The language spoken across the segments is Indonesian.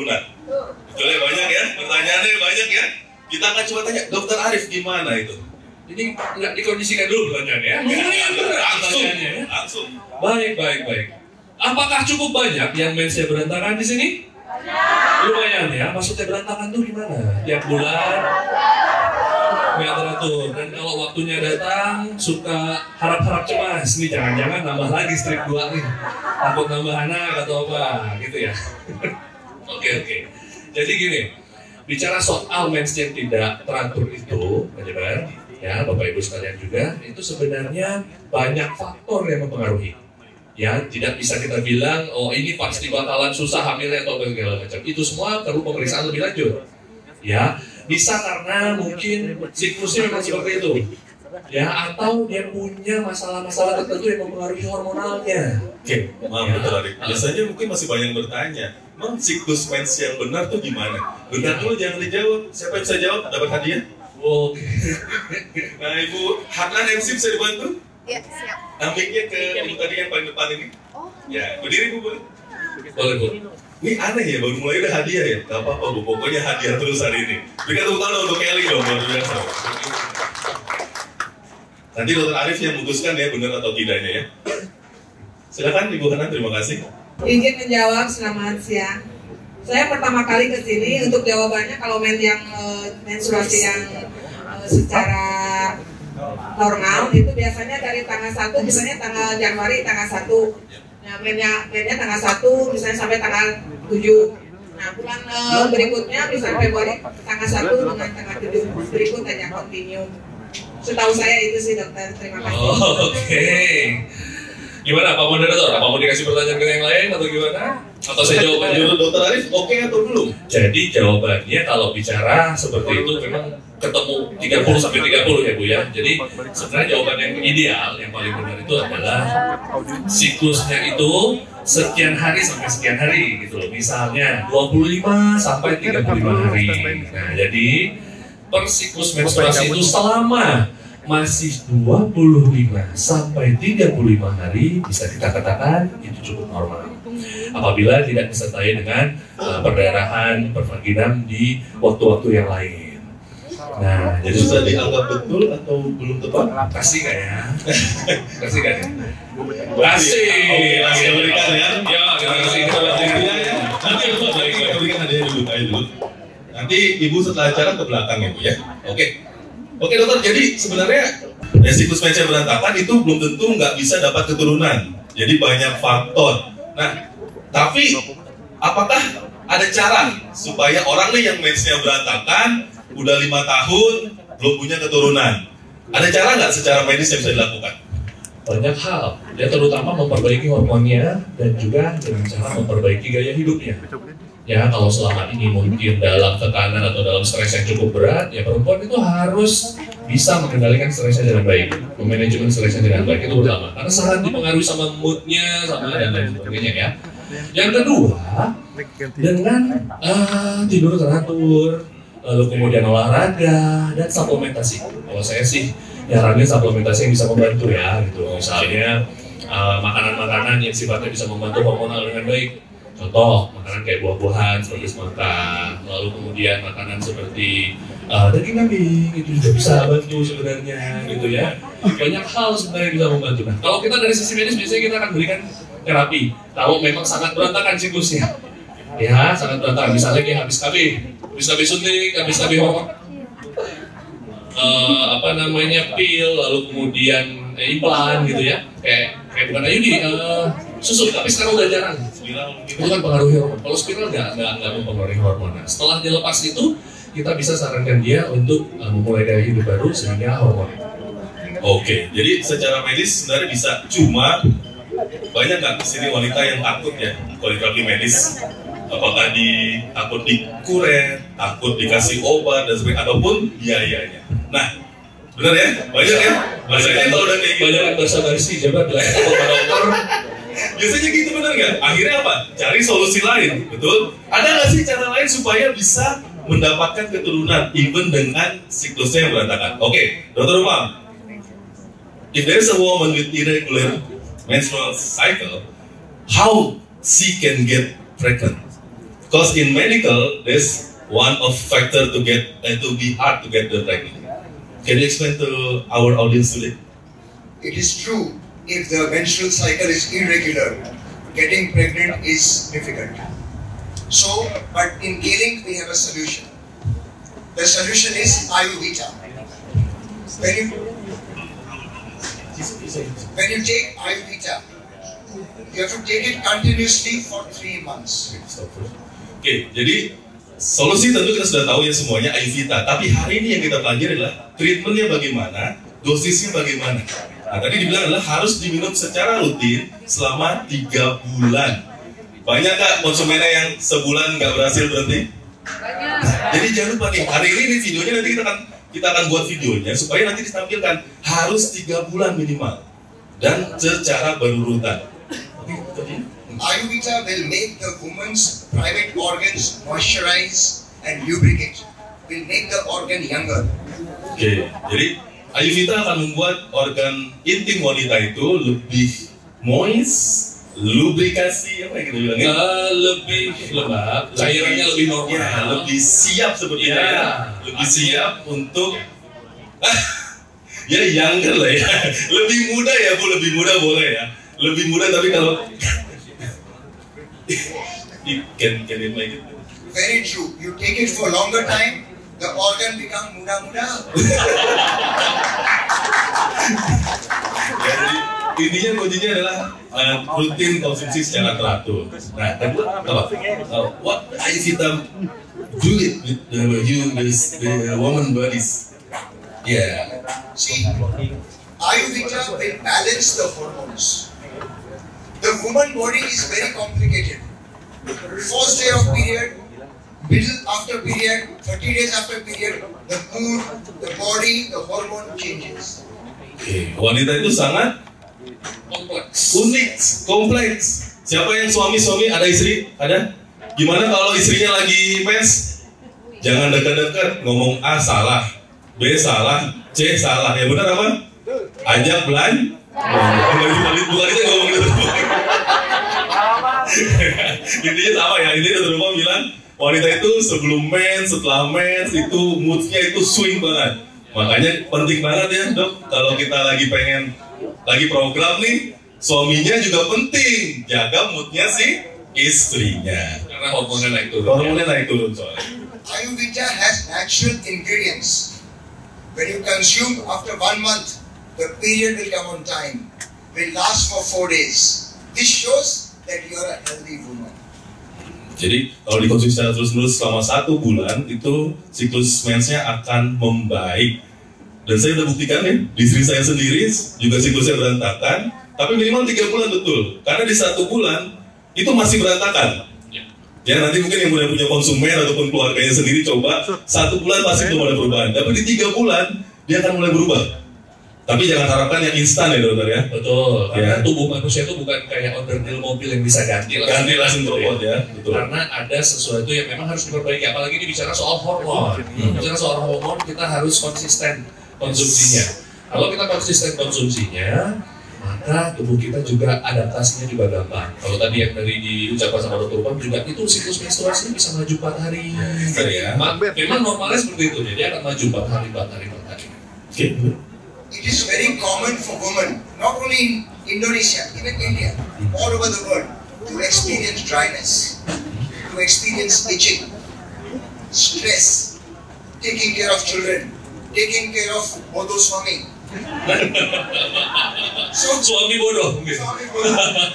keturunan. Betul ya, banyak ya, pertanyaannya banyak ya. Kita akan coba tanya, Dokter Arif gimana itu? Ini nggak dikondisikan dulu pertanyaannya ya? Langsung. Baik. Apakah cukup banyak yang mensnya berantakan di sini? Lumayan ya, maksudnya berantakan tuh gimana? Tiap bulan nggak teratur, dan kalau waktunya datang suka harap-harap cemas nih, jangan-jangan nambah lagi strip 2 nih, takut nambah anak atau apa gitu ya. Oke. Jadi gini, bicara soal mens yang tidak teratur itu, ya Bapak Ibu sekalian juga, itu sebenarnya banyak faktor yang mempengaruhi. Ya, tidak bisa kita bilang, oh ini pasti bakalan susah hamilnya atau segala macam. Itu semua perlu pemeriksaan lebih lanjut. Ya, bisa karena mungkin siklusnya memang seperti itu. Ya, atau dia punya masalah-masalah tertentu yang mempengaruhi hormonalnya. Oke, maaf Dokter Arif. Biasanya mungkin masih banyak yang bertanya, Mang, siklus mens yang benar tuh gimana? Benar dulu, jangan dijawab. Siapa yang bisa jawab dapat hadiah? Oke. Nah, Ibu Hanan MC bisa dibantu? Ya, siap. Ambilnya ke ibu tadi yang paling depan ini. Oh. Ya, berdiri Bu, boleh? Boleh, Bu. Ini aneh ya, baru mulai udah hadiah ya? Gak apa-apa Bu, pokoknya hadiah terus hari ini. Berikan tepuk tangan untuk Kelly dong, luar biasa. Nanti Dokter Arif yang memutuskan ya benar atau tidaknya ya. Silakan Ibu Hanan, terima kasih. Izin menjawab, selamat siang. Saya pertama kali ke sini untuk jawabannya kalau menstruasi yang secara normal itu biasanya dari tanggal 1, misalnya tanggal Januari tanggal 1. Nah, mennya tanggal 1 misalnya sampai tanggal 7. Nah, bulan berikutnya misalnya Februari tanggal 1 dengan tanggal 7 berikut aja continue. Setahu saya itu sih Dokter, terima kasih. Oke. Gimana Pak Moderator? Apa mau dikasih pertanyaan ke yang lain atau gimana? Atau saya jawab aja? Menurut Dokter Arif oke atau belum? Jadi jawabannya kalau bicara seperti itu memang ketemu 30 sampai 30 ya Bu ya. Jadi sebenarnya jawaban yang ideal, yang paling benar itu adalah siklusnya itu sekian hari sampai sekian hari gitu loh. Misalnya 25 sampai 35 hari. Nah, jadi per siklus menstruasi itu selama masih 25 sampai 35 hari bisa kita katakan itu cukup normal. Apabila tidak disertai dengan perdarahan, pervaginam di waktu-waktu yang lain. Nah, jadi sudah dianggap betul atau belum tepat? kasih nggak ya? Kasih nggak ya? Kasih. Oke, langsung berikan ya. Ya, kasih. Nanti kita berikan hadiah dulu, dulu. Nanti Ibu setelah acara ke belakang ya Bu ya. Oke Dokter, jadi sebenarnya siklus mens yang berantakan itu belum tentu nggak bisa dapat keturunan. Jadi banyak faktor. Nah, tapi apakah ada cara supaya orang nih yang mensnya berantakan udah 5 tahun belum punya keturunan? Ada cara nggak secara medis yang bisa dilakukan? Banyak hal, ya terutama memperbaiki hormonnya dan juga dengan cara memperbaiki gaya hidupnya. Ya, kalau selama ini mungkin dalam tekanan atau dalam stres yang cukup berat, ya perempuan itu harus bisa mengendalikan stresnya dengan baik, memanajemen stresnya dengan baik, itu pertama. Karena sangat dipengaruhi sama moodnya, sama dan lain sebagainya ya. Yang kedua, dengan tidur teratur, lalu kemudian olahraga dan suplementasi. Kalau saya sih nyaranin suplementasi yang bisa membantu ya, gitu. Misalnya makanan-makanan yang sifatnya bisa membantu hormonal dengan baik. Contoh, makanan kayak buah-buahan seperti semangka, lalu kemudian makanan seperti daging kambing, itu juga bisa bantu sebenarnya gitu ya. Banyak hal sebenarnya bisa membantu. Nah, kalau kita dari sisi medis biasanya kita akan berikan terapi. Kalau memang sangat berantakan siklusnya, ya sangat berantakan. Misalnya kayak habis KB suntik, habis KB hormon, pil, lalu kemudian implan gitu ya. Kayak bukan IUD, susu, tapi sekarang udah jarang. Itu kan pengaruhi hormon. Kalau spiral nggak mempengaruhi hormon. Nah, setelah dia lepas itu, kita bisa sarankan dia untuk memulai gaya hidup baru sehingga hormon. Oke, jadi secara medis sebenarnya bisa. Cuma banyak nggak kesini wanita yang takut ya kalau terapi medis? Apakah takut dikuret, takut dikasih obat dan sebagainya, ataupun biayanya. Nah, benar ya? Banyak ya? Biasanya kalau udah kayak gitu, banyak basa-basi jabat lah kepada dokter. Biasanya gitu benar nggak? Akhirnya apa? Cari solusi lain, betul? Ada nggak sih cara lain supaya bisa mendapatkan keturunan even dengan siklusnya yang berantakan? Oke, Dokter Umam, if there is a woman with irregular menstrual cycle, how she can get pregnant? Because in medical, there's one of factor to get to be hard to get the pregnant. Can you explain to our audience today? It is true, if the menstrual cycle is irregular, getting pregnant is difficult. So, but in K-Link we have a solution. The solution is Ayurveda. When you take Ayurveda, you have to take it continuously for 3 months. Oke, jadi solusi tentu kita sudah tahu ya semuanya Ayurveda. Tapi hari ini yang kita pelajari adalah treatmentnya bagaimana, dosisnya bagaimana. Nah, tadi dibilang adalah harus diminum secara rutin selama 3 bulan. Banyak kak konsumennya yang sebulan nggak berhasil berhenti? Banyak. Jadi jangan lupa nih, hari ini videonya nanti kita akan buat videonya supaya nanti ditampilkan harus 3 bulan minimal dan secara berurutan. Ayurveda will make the woman's private organs moisturize and lubricate. Will make the organ younger. Oke, jadi Ayurveda akan membuat organ intim wanita itu lebih moist, lubrikasi, apa yang kita bilangnya? Lebih lembab, cairannya lebih normal, ya, lebih siap sepertinya, ya. Lebih siap untuk ya younger lah ya, lebih muda ya bu, lebih muda boleh ya, lebih muda tapi kalau can it make it? Very true. You take it for longer time, the organ become muda-muda. Jadi intinya kuncinya adalah rutin konsumsi secara teratur. Nah, kedua apa? What Ayurveda do it with the woman bodies? Yeah. See, Ayurveda will balance the hormones. The woman body is very complicated. First day of period, middle after period, 30 days after period, the mood, the body, the hormone changes. Wanita itu sangat unik, kompleks. Siapa yang suami ada istri? Ada? Gimana kalau istrinya lagi mens? Jangan dekat-dekat, ngomong A salah, B salah, C salah. Ya benar apa? Ajak belanja. Bukan itu ngomong gitu. Intinya sama ya, intinya Dr. Rupa bilang wanita itu sebelum mens, setelah mens itu moodnya itu swing banget. Makanya penting banget ya dok, kalau kita lagi program nih, suaminya juga penting jaga moodnya si istrinya. Karena hormonnya naik turun. Soalnya. Ayurveda has natural ingredients. When you consume after 1 month, the period will come on time, will last for 4 days. This shows that you are a healthy woman. Jadi kalau dikonsumsi secara terus-menerus selama 1 bulan itu siklus mensnya akan membaik. Dan saya udah buktikan ya, di istri saya sendiri juga siklusnya berantakan, tapi minimal 3 bulan betul. Karena di 1 bulan itu masih berantakan. Ya nanti mungkin yang udah punya konsumen ataupun keluarganya sendiri coba 1 bulan pasti belum ada perubahan. Tapi di 3 bulan dia akan mulai berubah. Tapi jangan harapkan yang instan ya dokter ya. Betul, karena tubuh manusia itu bukan kayak onderdil mobil yang bisa ganti langsung robot ya. Betul. Karena ada sesuatu yang memang harus diperbaiki. Apalagi ini bicara soal hormon. Bicara soal hormon kita harus konsisten konsumsinya. Kalau kita konsisten konsumsinya, maka tubuh kita juga adaptasinya juga gampang. Kalau tadi yang dari diucapkan sama Dr. Rupa juga itu siklus menstruasinya bisa maju 4 hari. Ya. Memang normalnya seperti itu, jadi akan maju 4 hari. Oke. It is very common for women, not only in Indonesia, even India, all over the world, to experience dryness, to experience itching, stress, taking care of children, taking care of bodoh suami. Suami bodoh. Suami bodoh.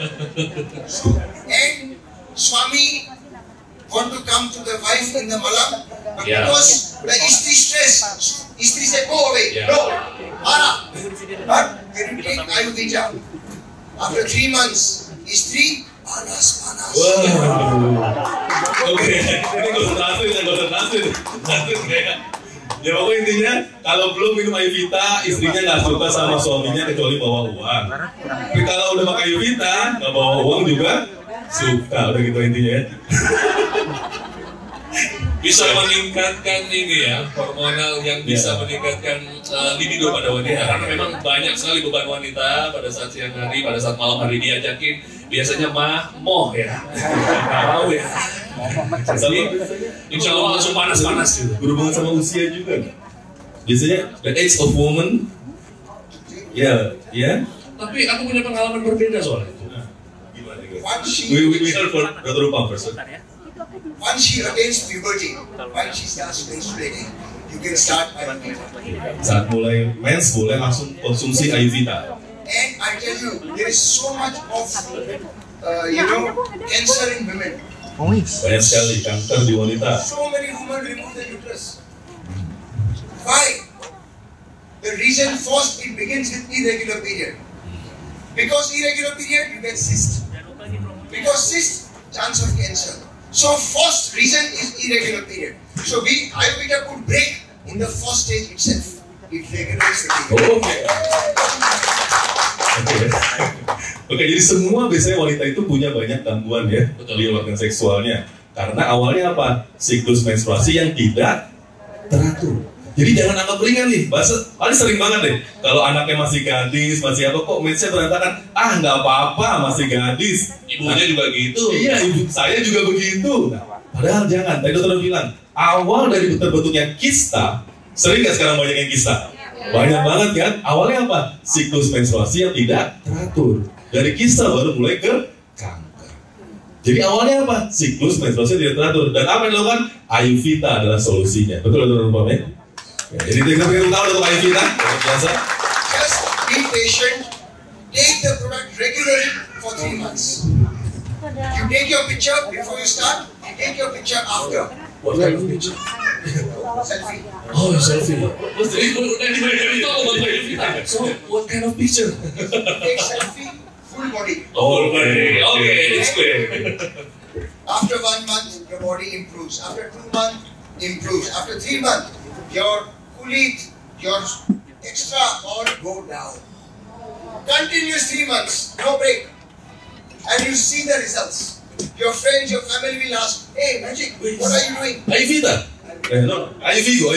And suami want to come to the wife in the malam, but because the istri stress, istri say go away. No, Mara. But when you take Ayurveda, after 3 months, istri panas. Oke, ini konsentrasi kayak. Ya pokoknya intinya kalau belum minum Ayurveda, istrinya nggak suka sama suaminya kecuali bawa uang. Tapi kalau udah pakai Ayurveda, nggak bawa uang juga suka, udah gitu intinya ya. Bisa meningkatkan ini ya, hormonal yang bisa meningkatkan libido pada wanita. Karena memang banyak sekali beban wanita pada saat siang hari, pada saat malam hari diajakin biasanya moh ya, mau ya. Sama, Insya Allah langsung panas-panas gitu. berhubungan sama usia juga nggak? Biasanya the age of woman, ya, ya. Tapi aku punya pengalaman berbeda soal itu. Once she, We heard for Dr. Rupam first. once she attains puberty, once she starts menstruating, you can start IUVita. Saat mulai mens, boleh langsung konsumsi IUVita. And I tell you, there is so much of, cancer in women. Banyak sekali kanker di wanita. So many women remove the uterus. Why? The reason first it begins with irregular period. Because irregular period, you get cyst. Because cyst, chance of cancer. So first reason is irregular period. So IUVita could break in the first stage itself. It regulates the period. Oke, jadi semua biasanya wanita itu punya banyak gangguan ya di organ seksualnya. Karena awalnya apa? Siklus menstruasi yang tidak teratur. Jadi jangan anggap ringan nih. Paling sering banget deh. Kalau anaknya masih gadis, masih apa kok mensnya berantakan. Ah nggak apa-apa, masih gadis. Ibunya juga gitu. Iya, ibu saya juga begitu. Padahal jangan. Tadi dokter bilang awal dari terbentuknya kista. Sering nggak sekarang banyak yang kista? Banyak banget kan. Awalnya apa? Siklus menstruasi yang tidak teratur. Dari kista baru mulai ke kanker. Jadi awalnya apa? Siklus menstruasi tidak teratur. Dan apa yang dilakukan? IUVita adalah solusinya. Betul dokter Rupam ya? Jadi kita tahu untuk IUVita, biasa. Just be patient. Take the product regularly for 3 months. You take your picture before you start. You take your picture after. What kind of picture? Selfie. Oh, selfie. So, what kind of picture? Take selfie, full body. Oh, okay, it's clear. After 1 month, your body improves. After 2 months, improves. After 3 months, your coolit, your extra all go down. Continuous 3 months, no break. And you see the results. Your friends, your family will ask, hey, Magic, what are you doing? IUVita? No, IUVigo.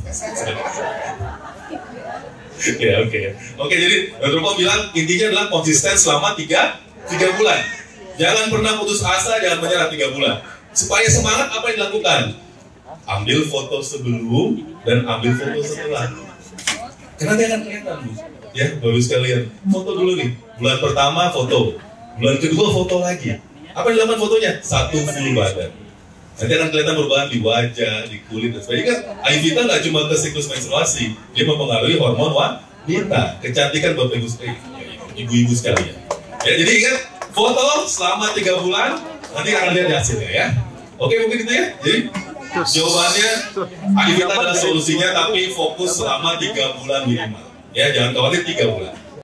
Ya, oke. Oke, jadi Dr. Rupam bilang intinya adalah konsisten selama 3 bulan. Jangan pernah putus asa, jangan menyerah 3 bulan. Supaya semangat, apa yang dilakukan? Ambil foto sebelum dan ambil foto setelah. Karena dia akan kelihatan, Bu. Ya, bagus sekalian. Foto dulu nih. Bulan pertama foto. Bulan kedua foto lagi. Apa yang dilakukan fotonya? 1 full badan. Nanti akan kelihatan perubahan di wajah, di kulit, dan sebagainya. IUVita nggak cuma ke siklus menstruasi, dia mempengaruhi hormon wanita, kecantikan Bapak Ibu sekalian. Ya, jadi ingat, foto selama 3 bulan, nanti akan lihat hasilnya ya. Oke, mungkin itu ya. Jadi jawabannya, IUVita adalah solusinya, tapi fokus selama 3 bulan minimal. Ya, jangan khawatir 3 bulan.